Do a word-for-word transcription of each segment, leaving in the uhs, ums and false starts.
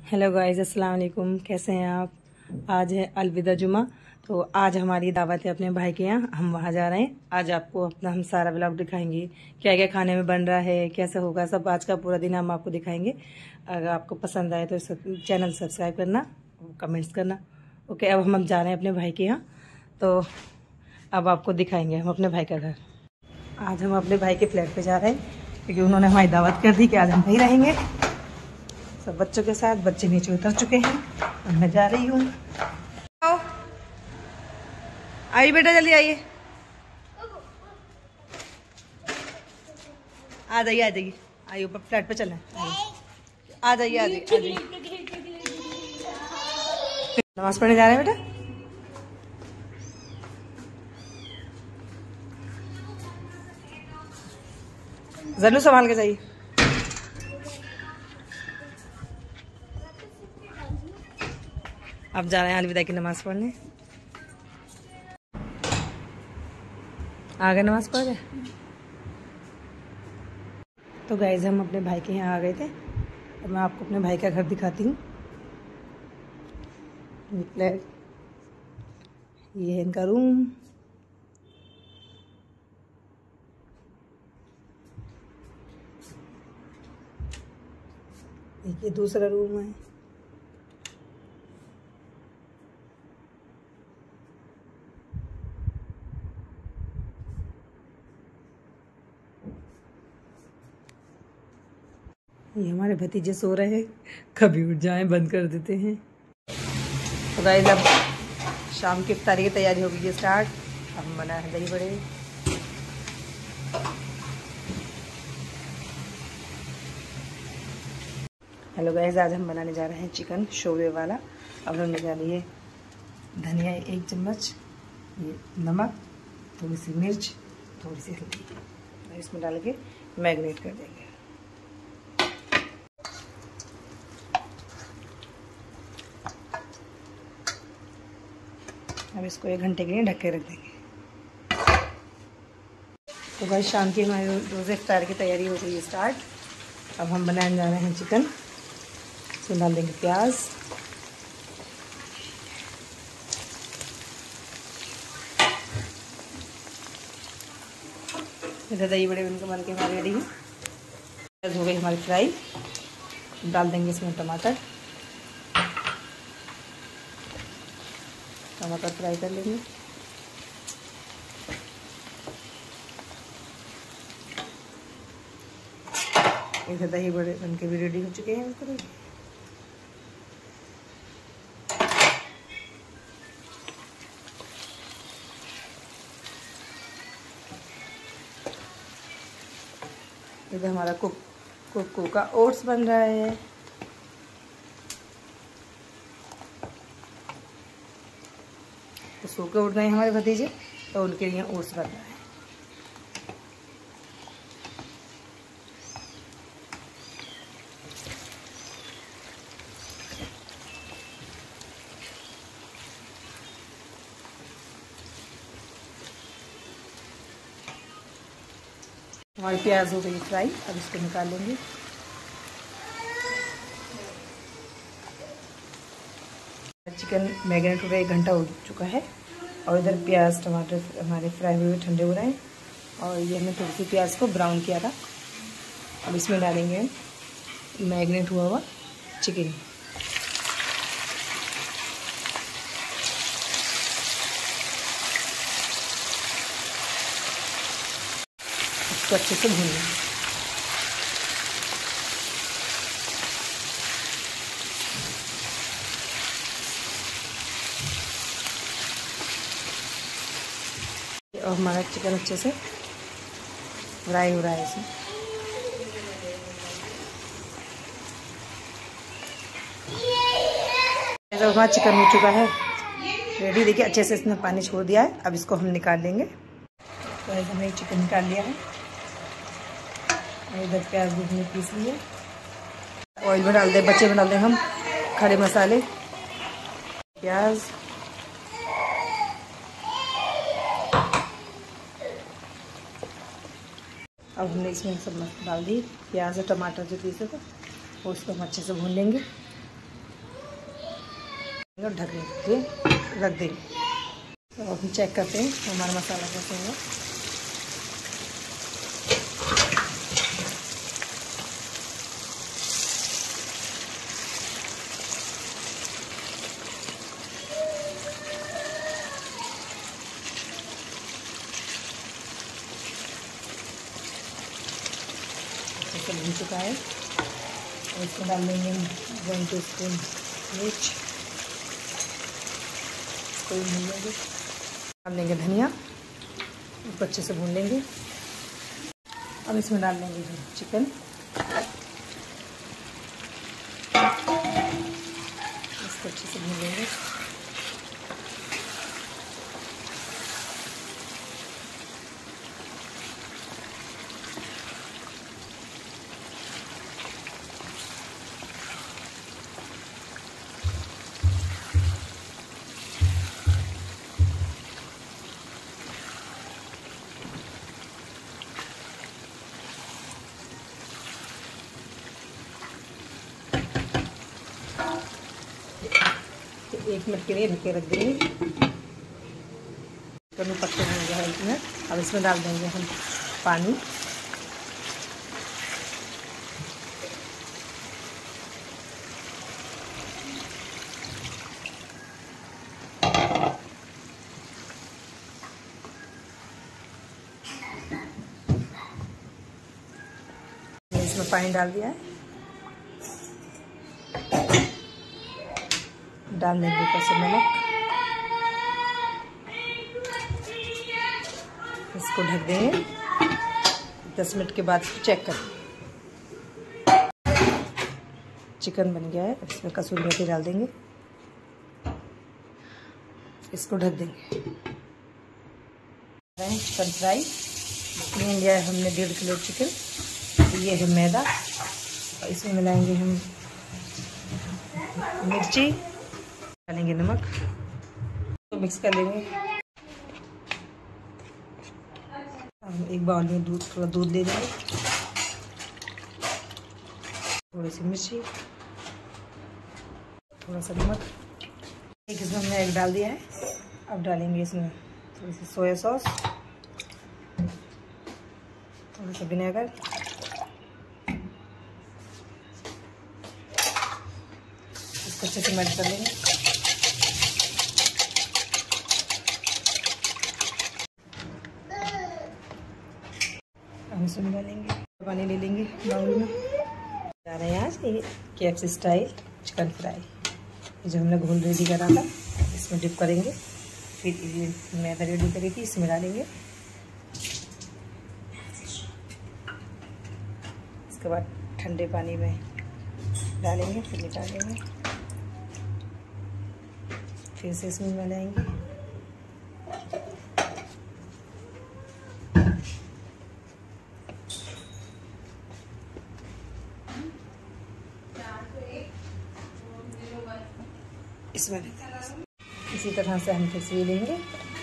Hello guys, अस्सलाम वालेकुम। कैसे हैं आप? आज है अलविदा जुमा। तो आज हमारी दावत है अपने भाई के यहाँ, हम वहाँ जा रहे हैं। आज आपको अपना हम सारा व्लॉग दिखाएंगे, क्या क्या खाने में बन रहा है, कैसे होगा सब। आज का पूरा दिन हम आपको दिखाएंगे। अगर आपको पसंद आए तो चैनल सब्सक्राइब करना, कमेंट्स करना। ओके, अब हम अब जा रहे हैं अपने भाई के यहाँ। तो अब आपको दिखाएंगे हम अपने भाई का घर। आज हम अपने भाई के फ्लैट पे जा रहे हैं क्योंकि उन्होंने हमारी दावत कर दी कि आज हम वहीं रहेंगे सब बच्चों के साथ। बच्चे नीचे उतर चुके हैं और मैं जा रही हूँ। आइए बेटा, जल्दी आइए। आ जाइए आ जाइए आइए, ऊपर फ्लैट पे चलना है। आ जाइए आ जाइए आ जाइए। नमाज पढ़ने जा रहे हैं बेटा। जरूर संभाल के जाइए। अब जा रहे हैं अलविदा की नमाज पढ़ने। आ गए नमाज पढ़ गए। तो गाइस, हम अपने भाई के यहाँ आ गए थे। अब मैं आपको अपने भाई का घर दिखाती हूँ। फ्लैट, ये है इनका रूम। ये दूसरा रूम है। ये हमारे भतीजे सो रहे हैं, कभी उठ जाएं बंद कर देते हैं। तो गाइस, अब शाम की इफ्तारी की तैयारी हो गई है स्टार्ट। हम बना है दही बड़े। हेलो गाइस, आज हम बनाने जा रहे हैं चिकन शोरबे वाला। अब हमने डाली है धनिया एक चम्मच, ये नमक, थोड़ी सी मिर्च, थोड़ी सी हल्दी, इसमें डाल के मैरिनेट कर देंगे। अब इसको एक घंटे के लिए ढक के रख देंगे। तो भाई, शाम की हमारी रोज़े इफ्तार की तैयारी हो गई है स्टार्ट। अब हम बनाने जा रहे हैं चिकन। इसमें डाल देंगे प्याज, इधर दही बड़े बनकर बन के हमारे रेडी हैं। प्याज हो गई हमारी फ्राई। डाल देंगे इसमें टमाटर। टमाटर फ्राई कर लेंगे। इधर दही बड़े बनके भी रेडी हो चुके हैं। इसको इधर हमारा कुक कुक का ओट्स बन रहा है। तो सो के उठ गए हमारे भतीजे, तो उनके लिए ओट्स बन रहा है। हमारी प्याज हो गई फ्राई। अब इसको निकाल लेंगे। चिकन मैरिनेट हो गया, एक घंटा हो चुका है। और इधर प्याज टमाटर हमारे फ्राई हुए ठंडे हो रहे हैं। और ये हमने थोड़ी सी प्याज को ब्राउन किया था। अब इसमें डालेंगे मैरिनेट हुआ हुआ चिकन। इसको अच्छे से भून लेंगे। और हमारा चिकन अच्छे से फ्राई हो रहा है इसमें। तो हमारा चिकन हो चुका है रेडी। देखिए, अच्छे से इसने पानी छोड़ दिया है। अब इसको हम निकाल लेंगे। तो ऐसे हमने चिकन निकाल लिया है। इधर प्याज दूध में पीस लिए। ऑयल में डाल दे, बच्चे में डाल दें हम खड़े मसाले, प्याज, अब हमने इसमें सब डाल दी। प्याज और टमाटर जो पीसे थे वो उसको हम अच्छे से भून लेंगे। ढक के रख देंगे। तो अब हम चेक करते हैं हमारा मसाला कैसे है। सब भून चुका है और इसमें डाल देंगे हम वन टी स्पून मिर्च, कोई भून लेंगे। डाल देंगे धनिया, इसको अच्छे से भून लेंगे। अब इसमें डाल देंगे चिकन, इसको अच्छे से भून लेंगे। एक मिनट के लिए ढके रख देंगे। कभी पत्ते हो गया है एक मिनट। अब इसमें डाल देंगे हम पानी। इसमें पानी डाल दिया है, डाल देंगे ऊपर से नमक। इसको ढक देंगे। दस मिनट के बाद चेक करें। चिकन बन गया है। अब इसमें कसूरी मेथी डाल देंगे, इसको ढक देंगे। चिकन फ्राई ले लिया है हमने डेढ़ किलो चिकन। ये है मैदा और इसमें मिलाएंगे हम मिर्ची, डालेंगे नमक, तो मिक्स कर लेंगे। हम एक बाउल में दूध, थोड़ा दूध ले देंगे, थोड़ी सी मिर्ची, थोड़ा सा नमक। एक इसमें हमने एग डाल दिया है। अब डालेंगे इसमें थोड़ी सी सोया सॉस, थोड़ा सा विनेगर, इसको अच्छे से मेल्ट कर लेंगे। हम इसमें डालेंगे पानी, ले लेंगे बाउल में। जा रहे हैं आज ये K F C style chicken fry, जो हमने घोल रेडी करा था, इसमें डिप करेंगे। फिर ये मैदा रेडी करी थी, इसमें डालेंगे। इसके बाद ठंडे पानी में डालेंगे, फिर निकालेंगे, फिर से इसमें मिलाएंगे। इसमें इसी तरह से हम फिर से लेंगे,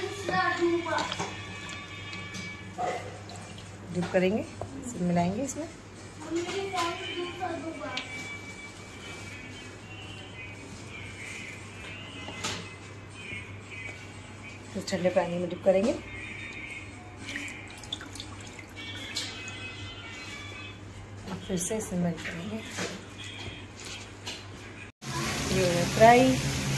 डिप करेंगे, इसमें मिलाएंगे। इसमें फिर ठंडे पानी में डिप करेंगे। फिर से इसमें मेल्ट करेंगे। ये फ्राई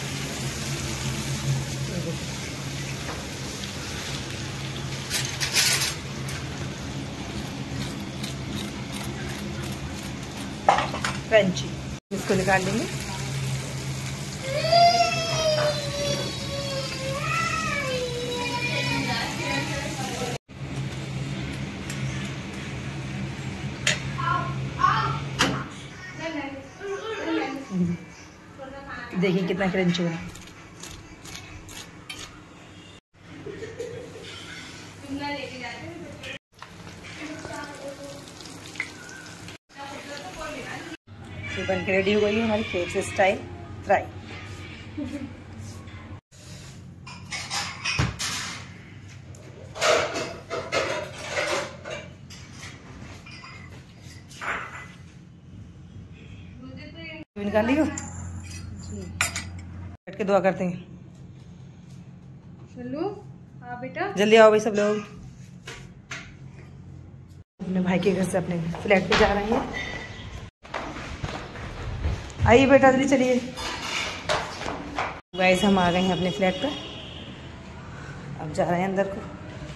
क्रंची, इसको निकाल लेंगे। देखिए कितना क्रंची है। बन के रेडी हो गई है हमारी के एफ सी स्टाइल फ्राई। निकाल लियो, के दुआ करते हैं। चलो हाँ बेटा, जल्दी आओ भाई सब लोग। अपने भाई के घर से अपने फ्लैट पे जा रहे हैं। आइए बेटा जल्दी चलिए। गाइस हम आ गए हैं अपने फ्लैट पे, अब जा रहे हैं अंदर को।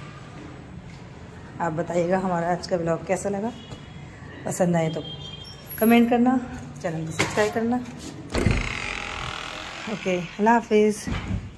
आप बताइएगा हमारा आज का ब्लॉग कैसा लगा, पसंद आए तो कमेंट करना, चैनल को सब्सक्राइब करना। ओके, अल्लाह हाफिज़।